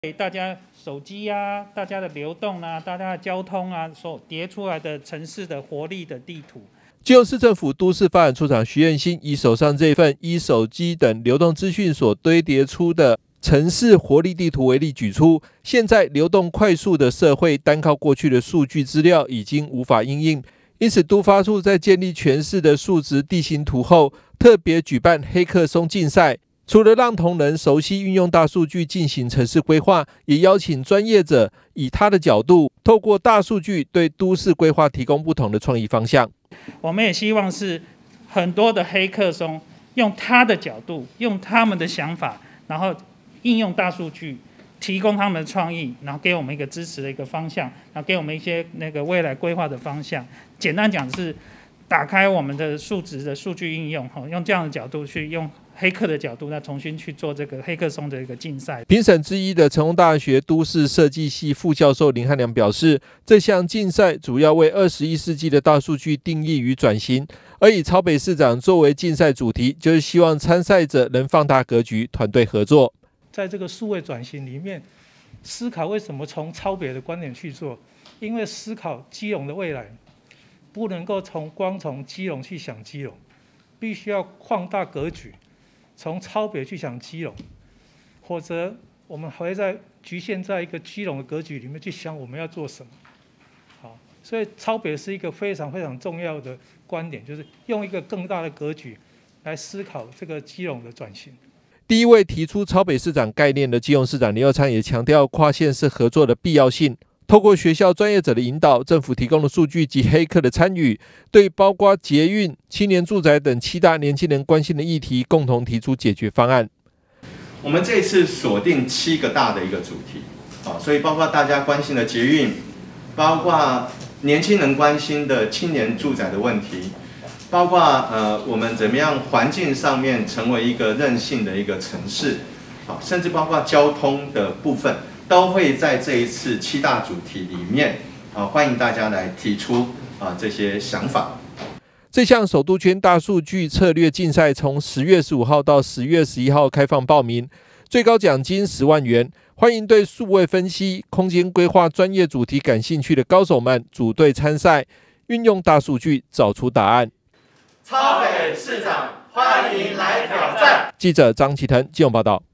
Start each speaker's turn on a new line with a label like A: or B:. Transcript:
A: 给大家手机啊，大家的流动啊，大家的交通啊，所叠出来的城市的活力的地图。
B: 基隆市政府都市发展处长徐彦兴以手上这份依手机等流动资讯所堆叠出的城市活力地图为例举出，现在流动快速的社会，单靠过去的数据资料已经无法因应，因此都发处在建立全市的数值地形图后，特别举办黑客松竞赛。除了让同仁熟悉运用大数据进行城市规划，也邀请专业者以他的角度，透过大数据对都市规划提供不同的创意方向。
A: 我们也希望是很多的黑客松用他的角度，用他们的想法，然后应用大数据，提供他们的创意，然后给我们一个支持的一个方向，然后给我们一些未来规划的方向。简单讲是打开我们的数值的数据应用，用这样的角度去用黑客的角度，再重新去做这个黑客松的一个竞赛。
B: 评审之一的成功大学都市设计系副教授林汉良表示，这项竞赛主要为21世纪的大数据定义与转型，而以曹北市长作为竞赛主题，就是希望参赛者能放大格局，团队合作。
C: 在这个数位转型里面，思考为什么从超北的观点去做？因为思考基隆的未来，不能够光从基隆去想基隆，必须要扩大格局。从超北去想基隆，或者我们还会局限在一个基隆的格局里面去想我们要做什么。好，所以超北是一个非常非常重要的观点，就是用一个更大的格局来思考这个基隆的转型。
B: 第一位提出超北市长概念的基隆市长林右昌也强调跨县市合作的必要性。透过学校专业者的引导，政府提供的数据及黑客的参与，对包括捷运、青年住宅等7大年轻人关心的议题，共同提出解决方案。
D: 我们这次锁定7个大的一个主题，所以包括大家关心的捷运，包括年轻人关心的青年住宅的问题，包括我们怎么样环境上面成为一个韧性的一个城市，甚至包括交通的部分。都会在这一次7大主题里面，欢迎大家来提出这些想法。
B: 这项首都圈大数据策略竞赛从10月15号到10月11号开放报名，最高奖金10万元。欢迎对数位分析、空间规划专业主题感兴趣的高手们组队参赛，运用大数据找出答案。
E: 超北市长欢迎来挑战。
B: 记者张启腾基隆报道。